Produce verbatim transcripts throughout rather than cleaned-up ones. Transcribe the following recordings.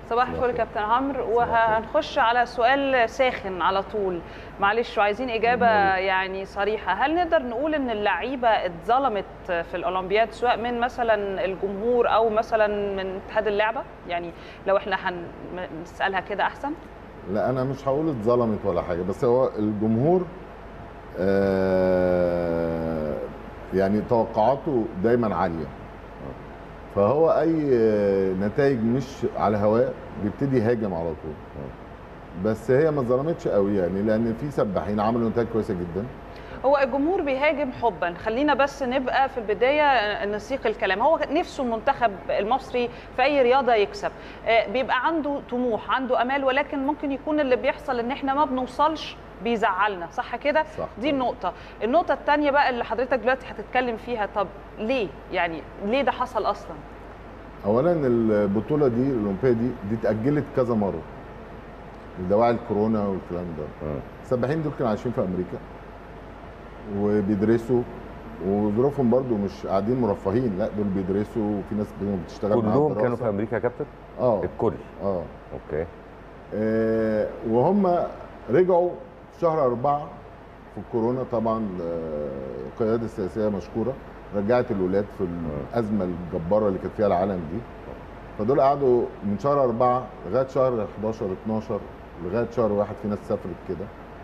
صباح الفل كابتن عمرو، وهنخش على سؤال ساخن على طول. معلش وعايزين اجابه يعني صريحه. هل نقدر نقول ان اللعيبه اتظلمت في الاولمبياد سواء من مثلا الجمهور او مثلا من اتحاد اللعبه؟ يعني لو احنا هنسالها كده احسن. لا انا مش هقول اتظلمت ولا حاجه، بس هو الجمهور آه يعني توقعاته دايما عاليه، فهو اي نتائج مش على هواء بيبتدي يهاجم على طول. بس هي ما ظلمتش قوي يعني، لان في سباحين عملوا نتائج كويسه جدا. هو الجمهور بيهاجم حبا، خلينا بس نبقى في البدايه نسيق الكلام. هو نفسه المنتخب المصري في اي رياضه يكسب، بيبقى عنده طموح، عنده امال، ولكن ممكن يكون اللي بيحصل ان احنا ما بنوصلش بيزعلنا، صح كده؟ صح. دي النقطه. النقطه الثانيه بقى اللي حضرتك دلوقتي هتتكلم فيها، طب ليه يعني ليه ده حصل اصلا؟ اولا البطوله دي الاولمبيه دي دي اتاجلت كذا مره لدواعي الكورونا والكلام ده. السباحين دول كانوا عايشين في امريكا وبيدرسوا، وظروفهم برضو مش قاعدين مرفهين، لا دول بيدرسوا وفي ناس بتشتغل معاهم. كلهم كانوا في امريكا يا كابتن؟ اه الكل. اه اوكي. آه وهم رجعوا في شهر أربعة في الكورونا طبعا. القياده السياسيه مشكوره، رجعت الولاد في الازمه الجباره اللي كانت فيها العالم دي. فدول قعدوا من شهر أربعة لغايه شهر حداشر اتناشر لغايه شهر واحد، في ناس سافرت كده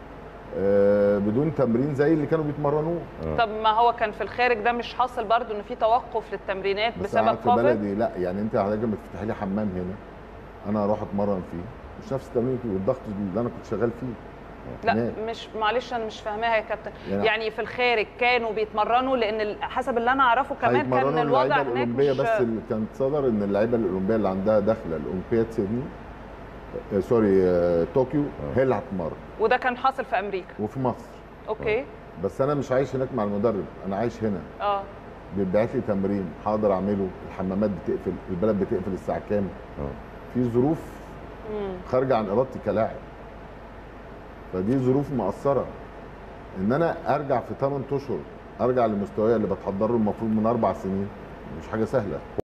آه بدون تمرين زي اللي كانوا بيتمرنوه. طب ما هو كان في الخارج ده مش حاصل برضو ان في توقف للتمرينات بسبب كوفيد؟ في بلدي لا، يعني انت حضرتك لما تفتحي لي حمام هنا انا اروح اتمرن فيه مش نفس التمرين والضغط اللي انا كنت شغال فيه. لا هناك. مش معلش انا مش فاهماها يا كابتن. يعني, يعني في الخارج كانوا بيتمرنوا، لان حسب اللي انا اعرفه كمان كان الوضع هناك مش بس اللي كانت صدر ان اللعيبه الاولمبيه اللي عندها داخله الاولمبياد سيدني آه سوري آه طوكيو هي اللي هتتمرن، وده كان حاصل في امريكا وفي مصر. اوكي. بس انا مش عايش هناك مع المدرب، انا عايش هنا. اه بيبعت لي تمرين حاضر اعمله، الحمامات بتقفل، البلد بتقفل الساعه كام، في ظروف خارجه عن ارادتي كلاعب. فدي ظروف مؤثره ان انا ارجع في ثمانية اشهر ارجع لمستواي اللي بتحضر له المفروض من اربع سنين، مش حاجه سهله.